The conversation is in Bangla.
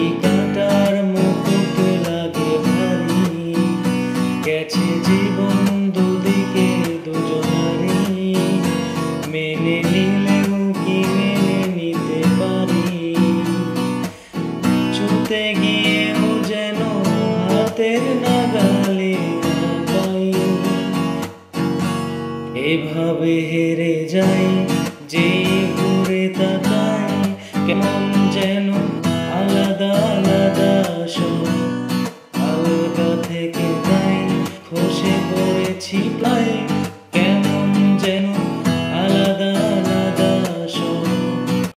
এই কাঁটার মুকুট লাগে ভারী, গেছে জীবন দুদিকে দুজনারই, মেনে নিলেও কি মেনে নিতে পারি, ছুতে গিয়েও যেন হাতের নাগালে না পাই। এভাবে হেরে যাই, যেই ঘুরে তাকাই কেমন যেন